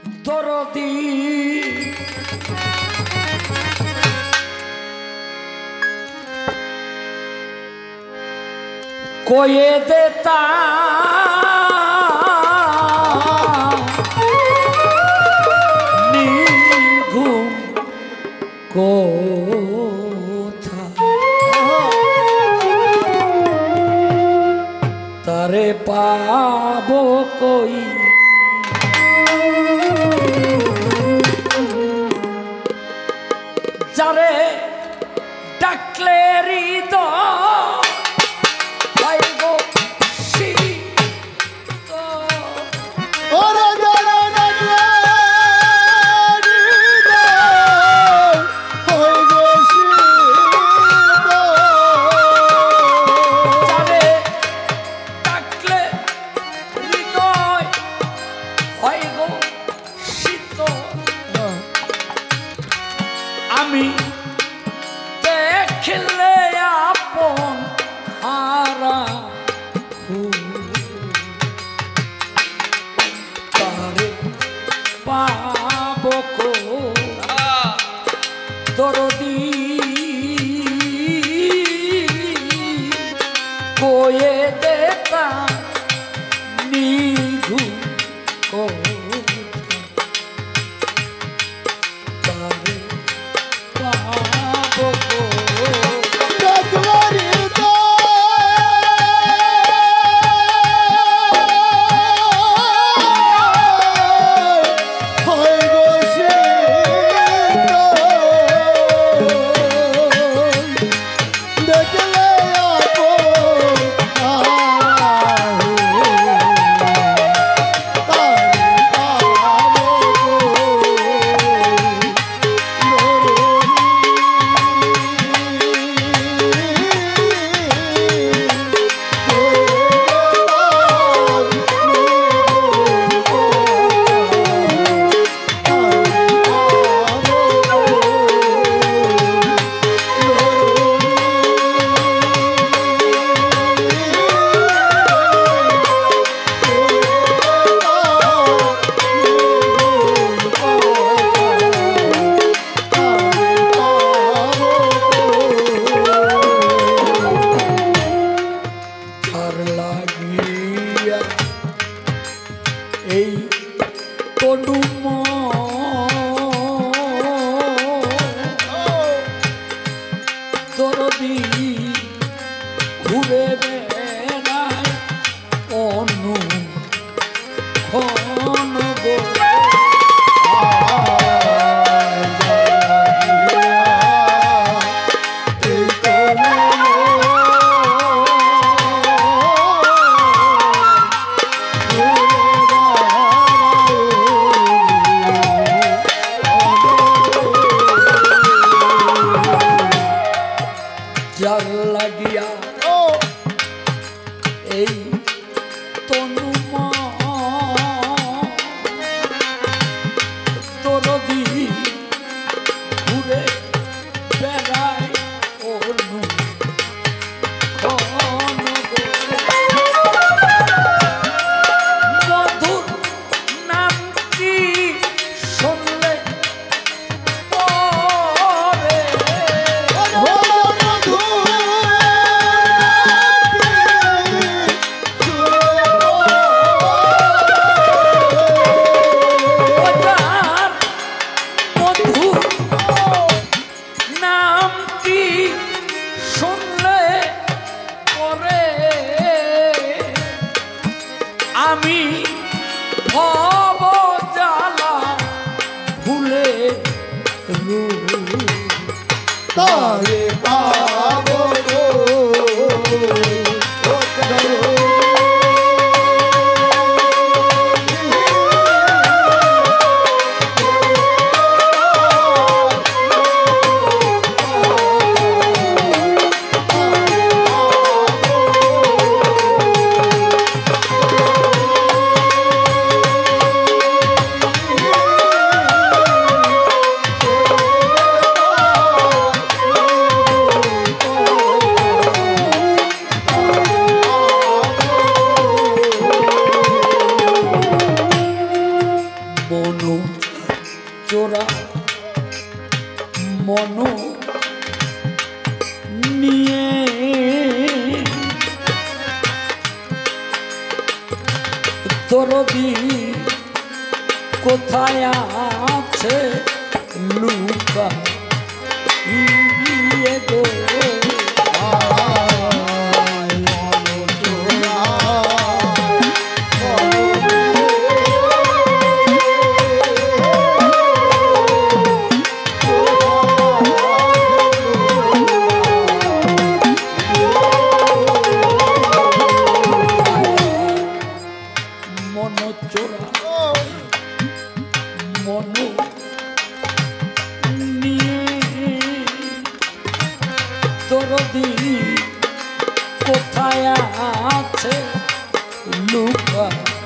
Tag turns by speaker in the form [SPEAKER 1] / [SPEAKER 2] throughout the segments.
[SPEAKER 1] দরদি কয়ে দেতা নিঘুম কোথা তারে পাবো কই যারে ডাকলে হৃদয় আমি দেখলে আপন হারা তারে পাবো কো দরদি কয়ে দেতা নিঘু কো এই তনুম দরদি ঘুরে বেড়ায় অনু ঘন গো যার লাগিয়া এই তনুম দরদি ঘুরে বেড়ায় অনু মধুর নামটি শুনলে আমি ভব জ্বালা ভুলে তারে পাবো মনো চোরা মনো নিয়ে দরদি কোথায় আছে লুকা ইয়ে গো কোথায় আছে লুকা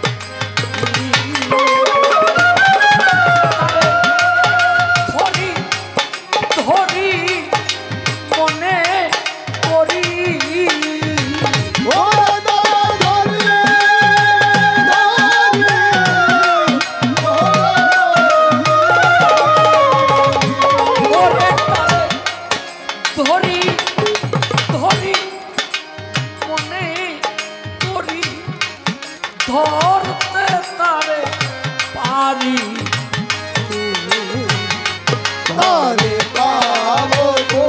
[SPEAKER 1] ধরি ধরি মনে করি ধরি ধরি মনে করি ধরতে তারে পারি
[SPEAKER 2] তারে পাবো গো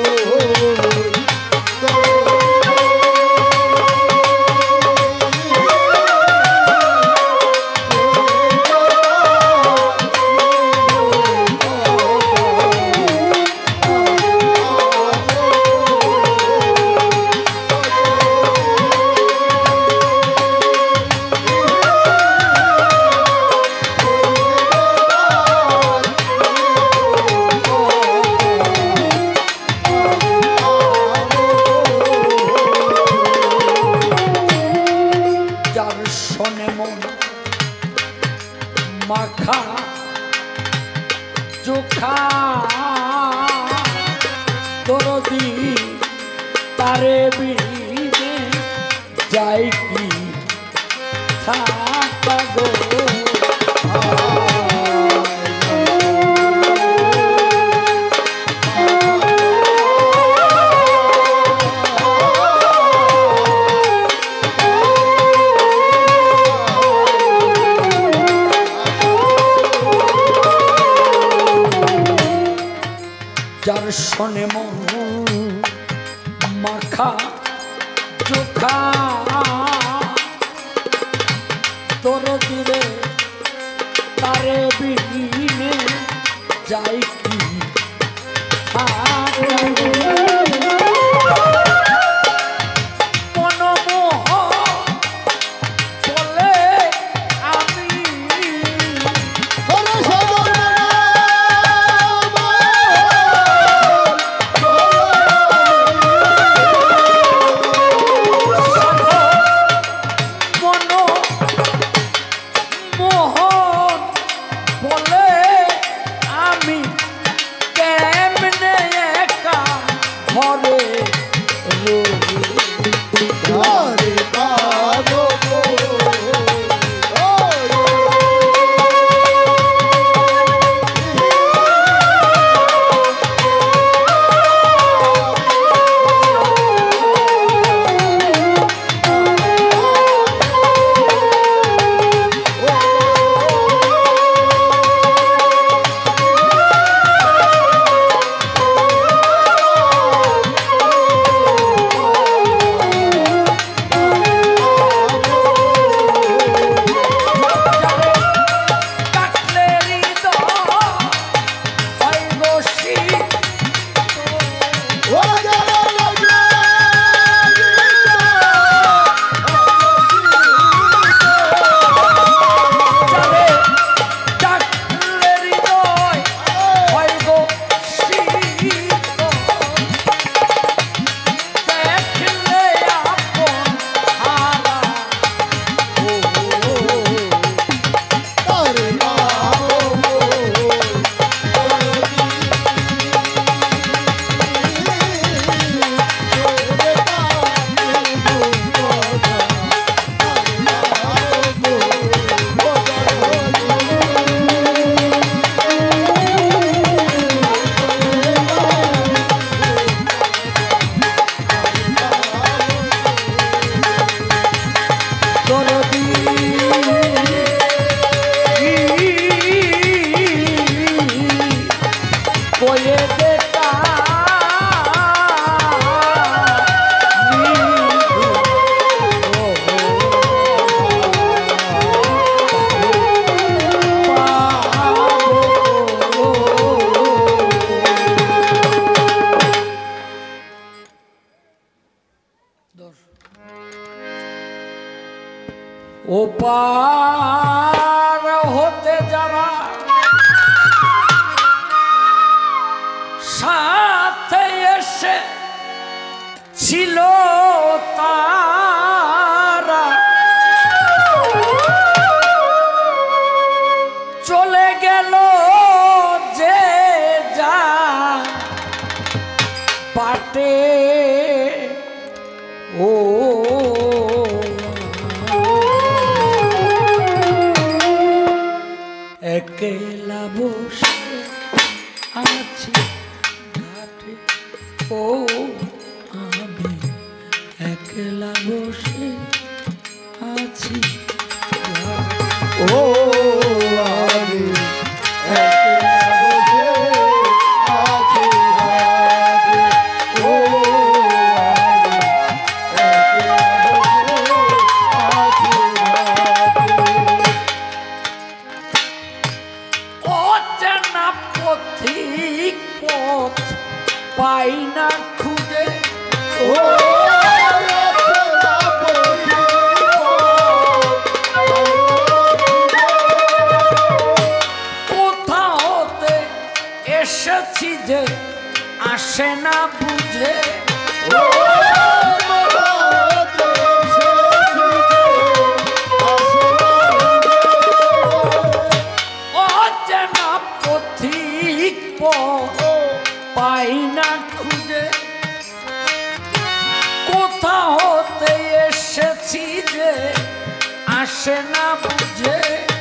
[SPEAKER 1] মাখা চোখা দরদি তারে বিনে যাই কি থাকা গো যার শোনে মন মাখা চোখা তোর দিলে তারে বিনে যাই কি মনমোহ বলে আমি হতে যারা সাথে এসে ছিল তারা চলে গেল যে যা বাটে ও একলা বসে আছি ঘাটে ও আমি একলা বসে আছি
[SPEAKER 2] ও আমি একলা বসে আছি ঘাটে ও আমি একলা বসে আছি ঘাটে
[SPEAKER 1] অচেনা পথিক পথ পাই না খুঁজে
[SPEAKER 2] ও
[SPEAKER 1] কোথা হতে এসেছি যে আসে না বুঝে অচেনা পথিক পথ পাই না খুঁজে কোথা হতে এসেছি যে আসে না বুঝে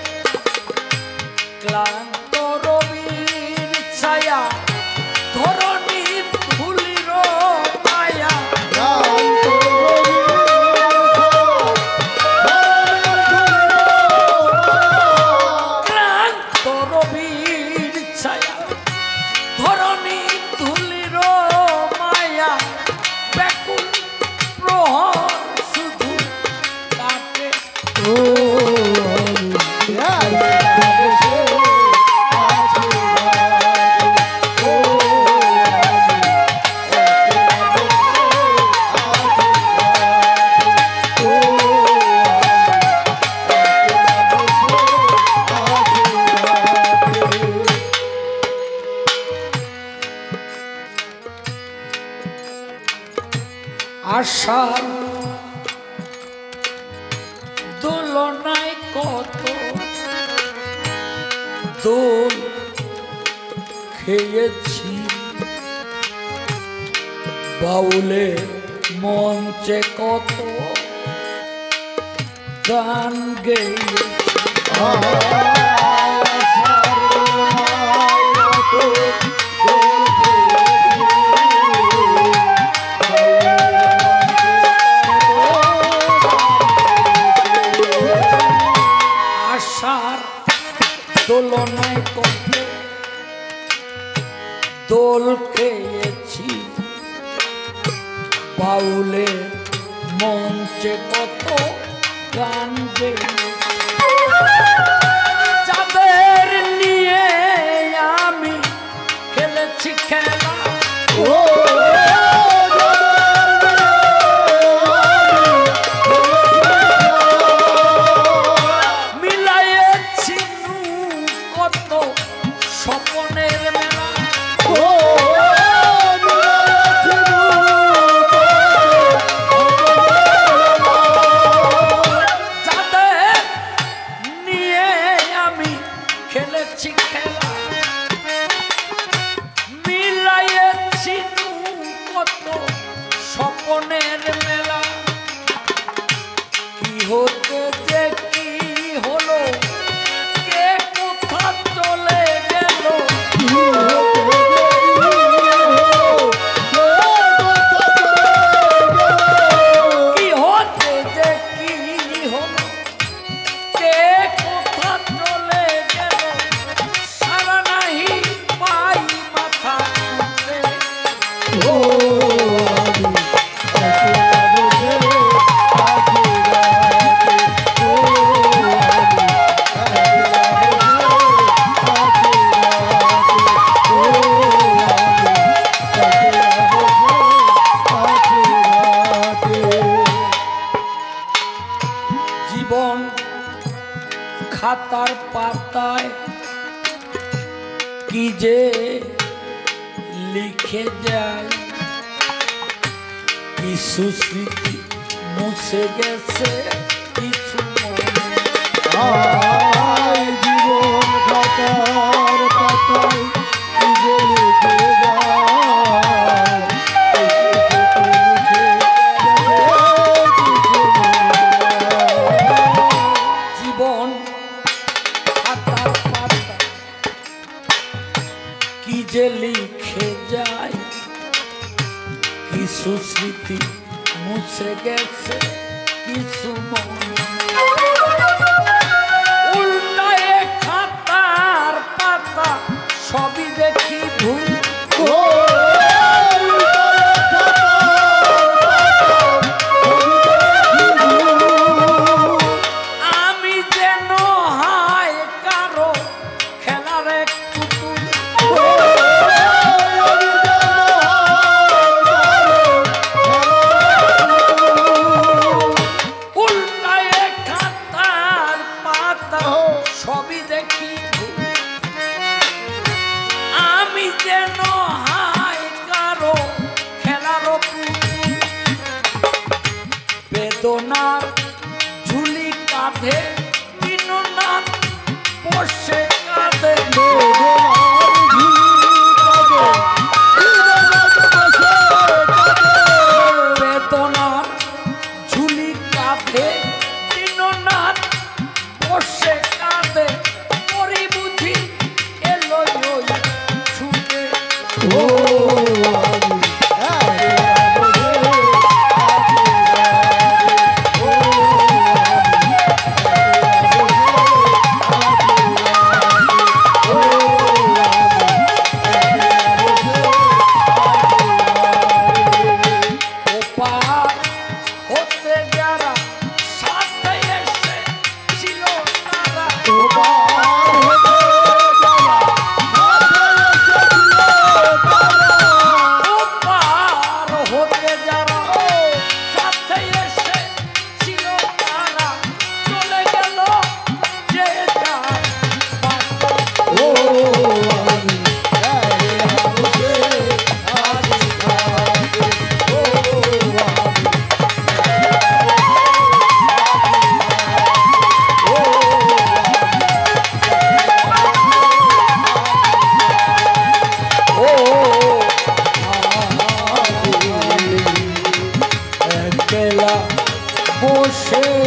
[SPEAKER 1] ক্লান্ত রবির ছায়া ধরণীর ধুলির মায়া ক্লান্ত রবির ছায়া ধরণীর ধুলির মায়া ব্যাকুল প্রহর শুধু কাটে
[SPEAKER 2] ও আমি একলা বসে আছি ঘাটে ও আমি একলা বসে আছি ঘাটে ও আমি একলা বসে আছি ঘাটে
[SPEAKER 1] আশার তুলনায় কত দোল খেয়েছি বাউলে মঞ্চে কত গান গেয়েছি আশার দোলনায় কত দোল খেয়েছি বাউলে মঞ্চে কত গান গেয়েছি যাদের নিয়ে আমি খেলেছি খেলা মিলাইছি কত স্বপনের মেলা যাদের নিয়ে আমি খেলেছি খেলা মিলাইছি কত স্বপনের মেলা কি হতে যে কি হলো কে কোথা চলে গেল কি হতে যে কি হলো কে কোথা চলে গেল সারা খাতায় কি যে লিখে যায়, কিছু স্মৃতি মুছে গেছে, কিছু মনে।
[SPEAKER 2] জীবন খাতার পাতায় কি যে লিখে যায়,
[SPEAKER 1] জীবন খাতার পাতা কি যে লিখে যায়, কিছু স্মৃতি মুছে গেছে, কিছু মনে। উল্টায়ে খাতার পাতা সবই দেখি ভুল, আমি যেন হায় কারো খেলার এক পুতুল। উল্টায়ে খাতার পাতা সবই দেখি ভুল, আমি যেন হায় কারো খেলার পুতুল। বেদনার ঝুলি কাঁধে দিননাথ বসে কাঁদে, বেদনার ঝুলি কাঁধে দিননাথ বসে কাঁদে, পরি বুঝি এলো ওই ছুটে। ওপার হতে যারা সাথে এসে ছিল তারা, ওপার হতে যারা সাথে এসে ছিল তারা, চলে গেল যে যার বাসা। একলা বসে